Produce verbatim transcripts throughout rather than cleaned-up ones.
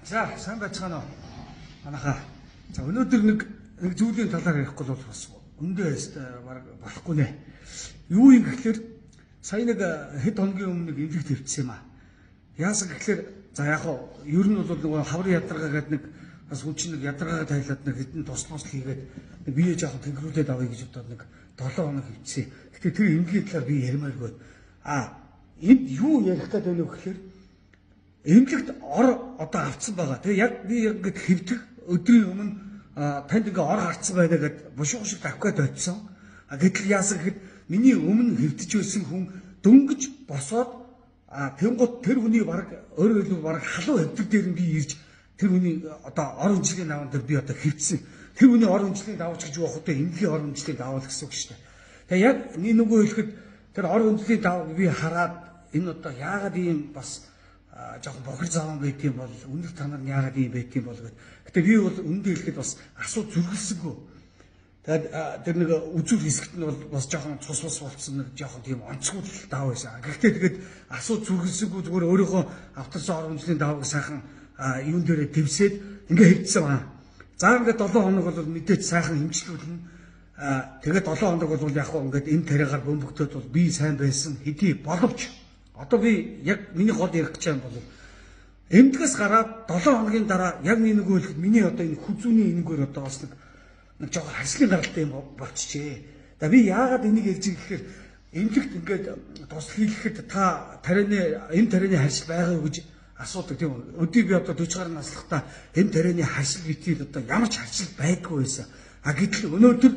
За, сайн байцгаана уу? Манайхаа. За, өнөөдөр нэг нэг зүйлийн талаар ярихгүй бол бас өндөө баг болохгүй нэ. Юу юм гэхээр сая нэг хэд хоногийн өмнө нэг эмнэлэгт хэвчсэн юм аа. Яасан гэхээр за яг хоо ер нь бол нэг хаврын ядаргаа гэдэг нэг бас хүн чинь нэг ядаргаа тайлаад нэг хэдэн тус тус хийгээд нэг бие жоохон тэнгэрүүлээд авъя гэж бодоод нэг долоо хоног хэвчсэн. Гэтэ тэр эмнэлгийн талаар би ярмааргүй. А энд юу ярих гэдэг вэ гэхээр эмнэлэгт ор одоо авцсан байгаа. Тэгээ яг би ингээд хэвдэх өдрийн өмнө танд ингээ ор харцсан байна гэд бушуух шиг тавих гээд очсон. А гэтэл яасан гэхэд миний өмнө хэвдэж байсан хүн дөнгөж босоод а тэнгууд тэр хүний баг өөрөөр хэлбэл баг халуун хэвдэг дээр нь би ирж тэр хүний одоо ор үнжлийн даван дээр би одоо хэвдсэн. Тэр хүний ор үнжлийн давууч гэж явах одоо эмнэлгийн ор үнжлийн давуу гэсэн үг шүү дээ. Тэгээ яг нэг нөгөө хэлэхэд тэр ор үнжлийн давуу би хараад энэ одоо яагаад ийм бас жоохон бохир заван байт юм бол үнэлт танаар яагаад ийм байт юм бол гэд. Гэтэ би бол үндэ хэлэхэд бас асуу зүрхэлсэнгүй. Тэгээд тэр нэг үзүүл хэсэгт нь бол бас жоохон цус цус болцсон нэг жоохон тийм онцгой даваа байсан. Гэхдээ тэгээд асуу зүрхэлсэнгүй зүгээр өөрийнхөө автарсан ор үнжлийн давааг сайхан юун дээрээ дэвсээд ингээ хэвдсэн аа. За ингээд долоо хоног бол мэдээж сайхан хэмжлүүлнэ. Тэгээд долоо хоног бол яг хөө ингээд энэ тариагаар бөмбөгтөөд бол би сайн байсан хэдий боловч одоо би яг миний гол ярих гэж байгаа юм бол эмнэлгээс гараад долоо хоногийн дараа яг нэг өгөхөд миний одоо энэ хүзүүний энэгээр одоо бас нэг нэг жоохон харслын гаралтай юм болчихжээ. За би яагаад энийг ярьж байгаа гэхээр эмнэлэгт ингээд тус хийлгэхэд та тарианы энэ тарианы харшил байгаа юу гэж асуудаг тийм үү. Өдөө би одоо дөрвөн гаруй наслахтаа энэ тарианы харшил битгий одоо ямар ч харшил байдгүй байсан. А гэтэл өнөөдөр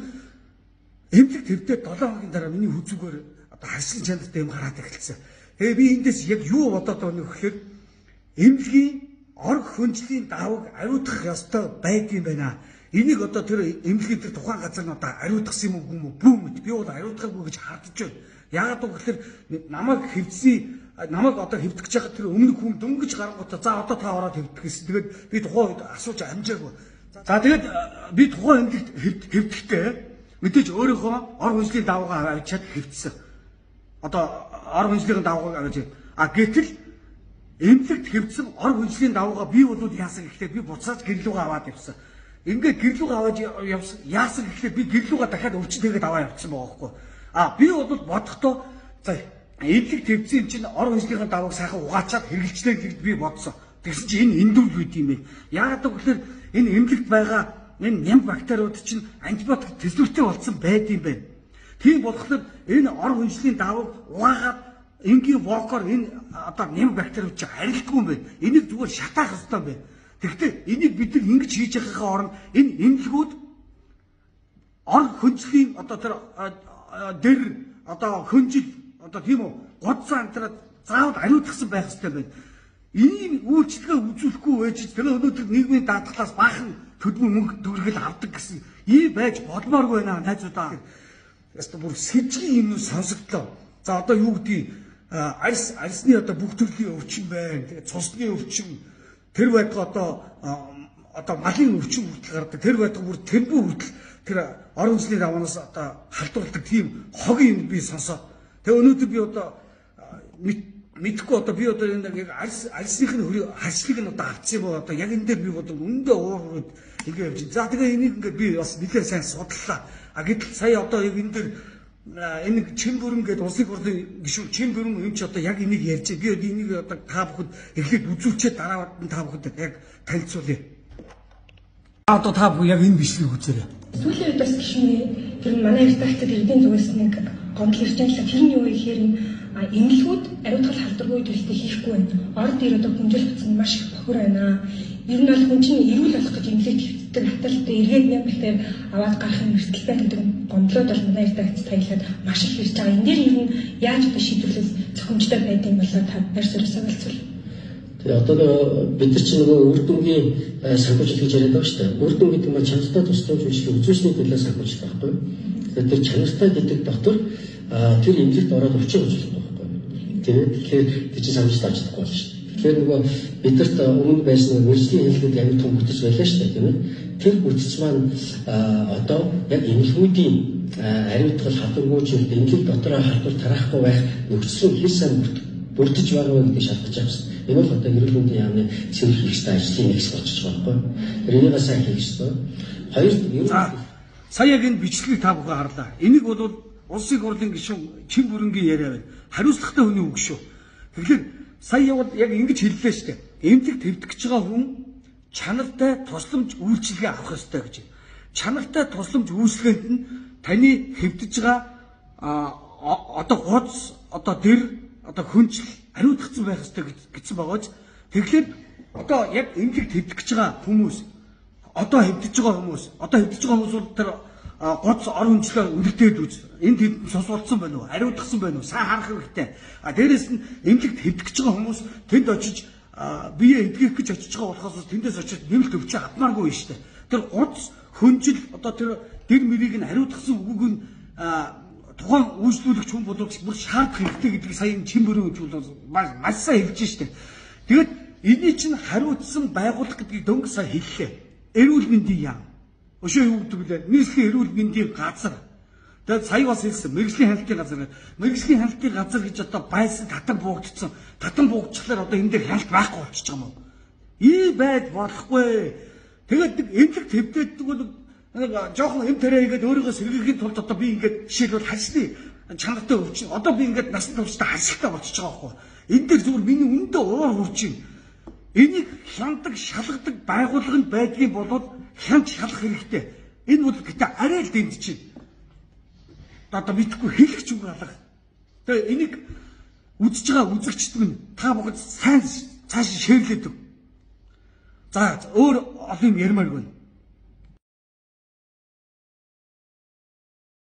эмнэлэгт хэвдээ долоо хоногийн дараа миний хүзүүгээр одоо харшилын чанартай юм гараад эхэлсэн. Тэгээ би эндээс яг юу бодоод байгаа юм гэхээр эмнэлгийн ор хөнжлийн даваг ариутгах ёстой байдгийм байна. Энийг одоо тэр эмнэлгийн тэр тухайн газар нь одоо ариутгасан юм уу бүү мэд. Би бол ариутгаагүй гэж хардж байна. Яагаад гэвэл намайг хэвдсэн намайг одоо хэвдэж байгаа тэр өмнөх хүн дөнгөж гарангуудаа за одоо та ороод хэвдэх гэсэн. Тэгээд би тухайн үед асууж амжаагүй. За тэгээд би тухайн эмнэлэгт хэвдэхдээ мэдээж өөрийнхөө ор хөнжлийн даваагаа авчиад хэвдсэн. Одоо ор хүнжлийн даваагаа авч а гэтэл эмнэлэгт хэвдсэн ор хүнжлийн даваагаа би бол яасан гэхдээ би буцааж гэрлүүгээ аваад явсан. Ингээд гэрлүүгээ аваад явсан. Яасан гэхдээ би гэрлүүгээ дахиад өвчин тэгээд аваа явсан байгаа байхгүй. А би бол бодохдоо за эмнэлэгт хэвдсэн чинь ор хүнжлийн давааг сайхан угаачаад хэрэгжилчлээ гэж би бодсон. Тэгсэн чинь энэ эндүүл үйд юм бэ. Яагаад гэвэл энэ эмнэлэгт байгаа энэ ням бактериуд чинь антибиотик төслөвтэй болсон байд юм байна. Тийм болохоор энэ ор хүнжлийн даваг угаагаад энгийн вокор энэ одоо нэм бактериуд чи харилдаггүй юм байна. Энийг зүгээр шатаах хэрэгтэй юм байна. Тэгэхдээ энийг бид нар ингэж хийж байгаахаа оронд энэ эмнэлгүүд ор хүнжлийн одоо тэр дэр одоо хөнжил одоо тийм үү годсан антраад заавал ариутгсан байх хэрэгтэй байна. Энийг үйлчлэгээ үзүүлэхгүй байж тэр өнөөдөр нийгмийн даатгалаас баахан төдмөн мөнгө төгрөгөл авдаг гэсэн ийм байж болмооргүй байна найзуудаа. Яста бүр сэжгийн юм сонсогдлоо. За одоо юу гэдгийг арьс арьсны одоо бүх төрлийн өвчин байна. Тэгээ цусны өвчин тэр байтга одоо одоо малын өвчин хүртэл гардаг. Тэр байтга бүр тэрбүү хүртэл тэр ор хүнжлийн даваанаас одоо халдварладаг тийм хогийн юм би сонсоо. Тэгээ өнөөдөр би одоо мэдхгүй одоо би одоо энэ яг арьс арьсных нь харшлыг нь одоо авчихсан бол одоо яг энэ дээр би бодлоо өндөө уурууд ингэ явж. За тэгээ энийг ингээд би бас нэлээд сайн судлаа. А гэтэл сая одоо яг энэ дээр энэ чин бүрэн гэдэг улсын хурлын гишүүн чин бүрэн юм чи одоо яг энийг ярьж би энийг одоо та бүхэнд эхлээд үзүүлчихэд дараагаад нь та бүхэнд яг танилцуулъя. Одоо та бүхэн яг энэ бичлэгийг үзээрэй. Сүүлийн үед бас гишүүний тэр манай редакцид эрдэнэ зүгээс нэг гомдол ирж байгаа л тэр нь юу гэхээр эмнэлгүүд ариутгал халдваргүй төлөлтөд хийхгүй байна. Орд ир одоо хүнжил утсан маш их бохир байна. Ер нь бол хүн чинь эрүүл болох гэж эмнэлэгт хэвддэг хаталтаа эргээд нэм бактери аваад гарахын эрсдэлтэй гэдэг гомдлоод бол манай редакц таялаад маш их ирж байгаа. Энэ дээр ер нь яаж одоо шийдвэрлэх зохимжтой байдаг юм болоо та баяр суурьсаа болцвол. Тэгээ одоо бид нар чинь нөгөө үр дүнгийн санхүүжилт гэж яриад байгаа шүү дээ. Үр дүн гэдэг нь чанартай тусламж биш үзүүлсний төлөө санхүүжилт байхгүй. Тэгэхээр тэр чанартай гэдэг дотор тэр эмнэлэгт ороод өвчин үзүүлэх байхгүй. Тэгэхээр тэр чинь самжтай ажиллахгүй болно шүү дээ. Тэгэхээр нөгөө бидэрт өмнө байсан мэржлийн хэлбэрүүд амар том бүтц байлаа шүү дээ тийм ээ. Тэр бүтц маань одоо яг эмнэлгүүдийн ариутгал халдваргүй зүйл эмнэлэг дотороо халдвар тараахгүй байх нөхцөл хэл сайн бүрт бүрдэж байгаа гэдгийг шалгаж авсан. Энэ бол одоо эрүүл мэндийн яамны цэвэр хийх ёстой ажлын нэгс болчихж байгаа байхгүй. Тэр энийг сайн хийх ёстой. Хоёр ер нь сая яг энэ бичлэгийг та бүхэн харлаа. Энийг бол улсын хурлын гишүүн Чин бүрэнгийн яриа байна. Хариуцлагатай хүний үг шүү. Тэгэхээр сая бол яг ингэж хэллээ шүү дээ. Эмнэлэг твдэх гэж байгаа хүн чанартай тусламж үйлчилгээ авах ёстой гэж. Чанартай тусламж үйлчилгээнд нь таны хэвдэж байгаа одоо гоц одоо дэр одоо хүнжил хариуцсан байх ёстой гэсэн байгаач. Тэгэхээр одоо яг эмнэлэг твдэх гэж байгаа хүмүүс одоо хэвдэж байгаа хүмүүс одоо хэвдэж байгаа хүмүүс бол тэр гоц ор хүнчлээ үлдээд үз. Энд хэдэн цусвалдсан байна уу? Хариуцсан байна уу? Сайн харах хэрэгтэй. А дээрэс нь эмнэлэгт хэвдэж гэж байгаа хүмүүс тэнд очиж бие эдгэх гэж очиж байгаа болохоос тэндээс очиж нэмэлт өвчөө авмааргүй шүү дээ. Тэр гоц хүнжил одоо тэр дэр мэрийг нь хариуцсан үгүйг нь тухайн үйлчлүүлэгч хүн болов бүр шаардах хэрэгтэй гэдгийг сая Чин бүрэн гэж бол маш сайн хэлж штэ. Тэгэд эний чинь хариуцсан байгууллага гэдгийг дөнгө сая хэллээ. Эрүүл мэндийн яам. Өшөө юу гэдэг вэ? Нийслэлийн эрүүл мэндийн газар. Тэгээд сая бас хэлсэн мэрэгжлийн хяналтын газар. Мэрэгжлийн хяналтын газар гэж одоо байсан татан буугдсан. Татан буугдчихлаар одоо энэ дээр хяналт байхгүй болчихж байгаа юм уу? Ий байж болохгүй. Тэгээд нэг эмнэлэг твдээдэг бол нэг жоохон эм тариагээд өөрийгөө сэргийхийн тулд одоо би ингээд жишээлбэл хасны чанартай өвчин. Одоо би ингээд насан туршдаа хасалтай болчихж байгаа байхгүй. Энэ дээр зүгээр миний үндэ уур хурж байна. Энийг хяндаг, шалгадаг байгууллага нь байдгийн болоод хянж шалгах хэрэгтэй. Энэ бол гэдэг арай л дэнд чинь. Одоо мэдхгүй хэлэх ч үг алга. Тэгээ энийг үзэж байгаа үзэгчд минь та бүгд сайн цааш шеэрлээд өг. За өөр олон юм ярмааргүй.